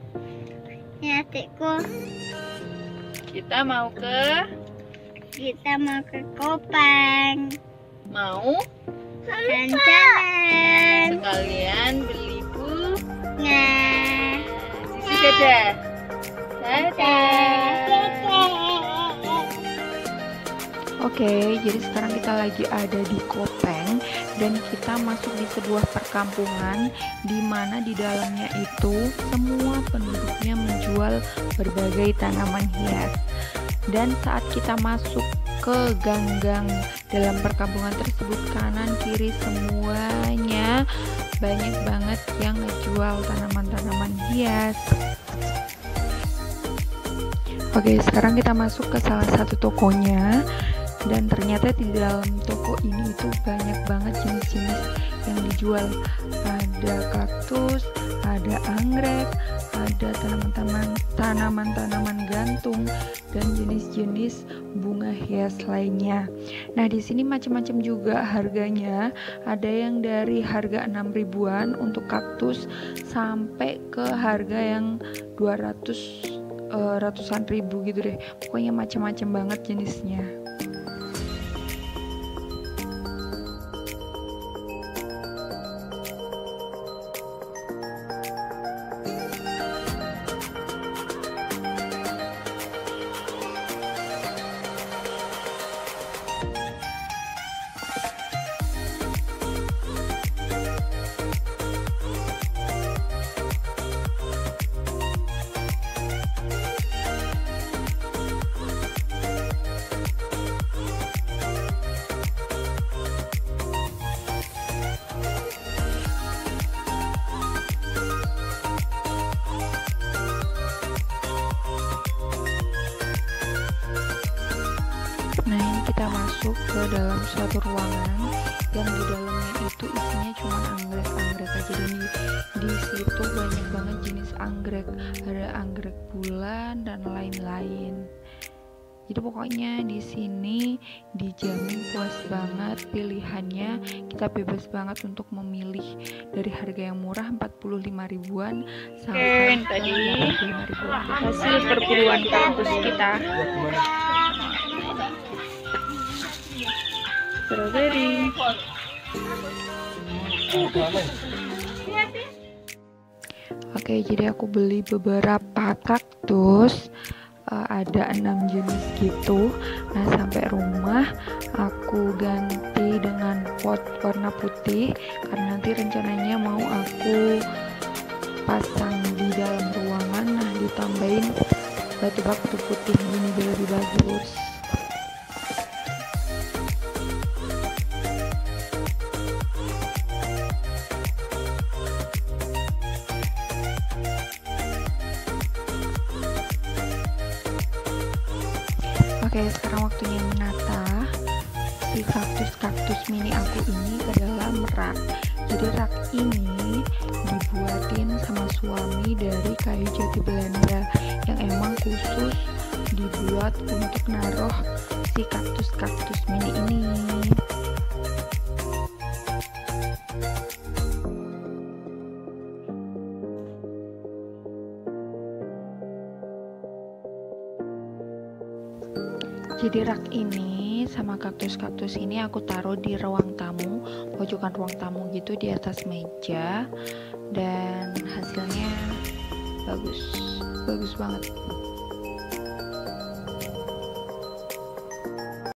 Ya, adikku. Kita mau ke Kopang. Mau Jalan-jalan. sekalian beli bunga. Nah, Sisi dadah. Dadah. Oke, jadi sekarang kita lagi ada di Kopeng dan kita masuk di sebuah perkampungan di mana di dalamnya itu semua penduduknya menjual berbagai tanaman hias. Dan saat kita masuk ke gang-gang dalam perkampungan tersebut, kanan kiri semuanya banyak banget yang ngejual tanaman-tanaman hias. Oke, sekarang kita masuk ke salah satu tokonya. Dan ternyata di dalam toko ini itu banyak banget jenis-jenis yang dijual. Ada kaktus, ada anggrek, ada tanaman-tanaman gantung, dan jenis-jenis bunga hias lainnya. Nah, di sini macam-macam juga harganya. Ada yang dari harga 6 ribuan untuk kaktus sampai ke harga yang 200 ratusan ribu gitu deh. Pokoknya macam-macam banget jenisnya. Nah, ini kita masuk ke dalam suatu ruangan yang di dalamnya itu isinya cuma anggrek-anggrek aja. Dan di situ banyak banget jenis anggrek, ada anggrek bulan dan lain-lain. Jadi pokoknya di sini dijamin puas banget pilihannya. Kita bebas banget untuk memilih dari harga yang murah 45 ribuan sampai Tadi 85 ribuan. hasil perburuan kaktus kita. Strawberry. Oke, jadi aku beli beberapa kaktus, ada 6 jenis gitu. Nah, sampai rumah aku ganti dengan pot warna putih karena nanti rencananya mau aku pasang di dalam ruangan. Nah, ditambahin batu putih gini biar lebih bagus. Oke, sekarang waktunya menata si kaktus mini aku ini ke dalam rak. Jadi rak ini dibuatin sama suami dari kayu jati Belanda yang emang khusus dibuat untuk naruh si kaktus mini ini. Jadi rak ini sama kaktus ini aku taruh di ruang tamu, pojokan ruang tamu gitu di atas meja, dan hasilnya bagus banget.